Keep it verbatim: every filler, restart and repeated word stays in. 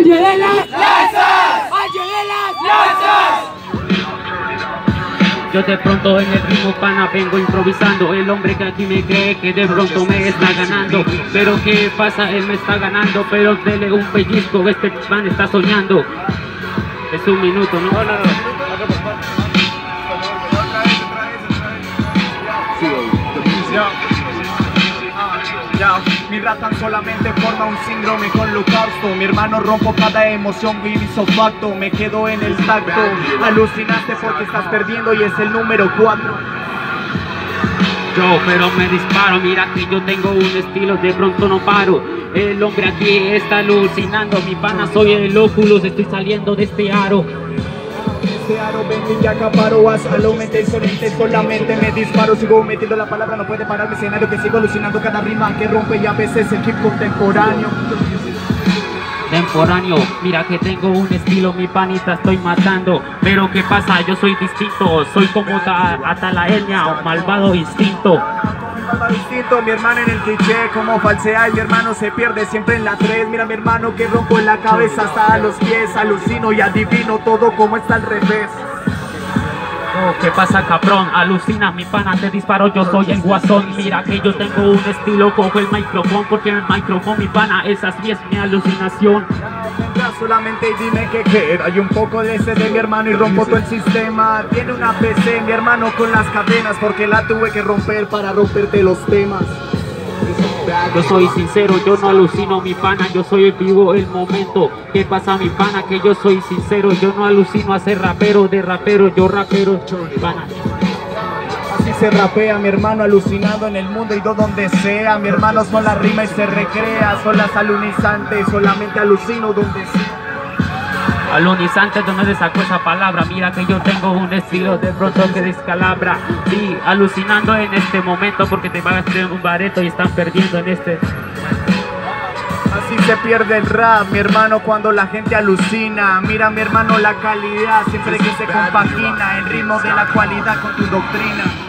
¡Ayúdenlas! ¡Lanzas! ¡Ayúdenlas! ¡Lanzas! Yo de pronto en el ritmo pana vengo improvisando. El hombre que aquí me cree que de pronto me está ganando. Pero qué pasa, él me está ganando. Pero dele un pellizco, este man está soñando. Es un minuto, ¿no? No, no, no. Mi rap tan solamente forma un síndrome con holocausto. Mi hermano rompo cada emoción y hizo facto. Me quedo en el tacto. Alucinaste porque estás perdiendo y es el número cuatro. Yo pero me disparo, mira que yo tengo un estilo, de pronto no paro. El hombre aquí está alucinando, mi pana soy el Oculus, estoy saliendo de este aro. Este aro vengo y acaparo, haz a lo mente solamente, solamente me disparo. Sigo metiendo la palabra, no puede parar mi escenario, que sigo alucinando cada rima que rompe y a veces el hip contemporáneo. Temporáneo, mira que tengo un estilo, mi panita estoy matando. Pero qué pasa, yo soy distinto, soy como ta, Atalaenia o malvado instinto. Distinto, mi hermano en el cliché, como falsea y mi hermano se pierde siempre en la tres. Mira mi hermano que rompo en la cabeza hasta los pies, alucino y adivino todo como está al revés. Oh, ¿qué pasa, cabrón? Alucinas, mi pana, te disparo, yo soy el guasón. Mira que yo tengo un estilo, cojo el micrófono, porque en el micrófono, mi pana, esa sí es mi alucinación. Solamente dime que quiero, hay un poco de ese de mi hermano y rompo todo el sistema. Tiene una P C, mi hermano, con las cadenas, porque la tuve que romper para romperte los temas. Yo soy sincero, yo no alucino, mi pana, yo soy el vivo el momento. ¿Qué pasa, mi pana? Que yo soy sincero, yo no alucino a ser rapero, de rapero, yo rapero, mi pana. Así se rapea, mi hermano, alucinado en el mundo y do donde sea. Mi hermano son la rima y se recrea, son las alunizantes, solamente alucino donde sea. Alunizante, ¿dónde le sacó esa palabra? Mira que yo tengo un estilo de pronto que descalabra. Sí, alucinando en este momento porque te van a hacer un bareto y están perdiendo en este. Así se pierde el rap, mi hermano, cuando la gente alucina. Mira, mi hermano, la calidad siempre que se compagina, el ritmo de la cualidad con tu doctrina.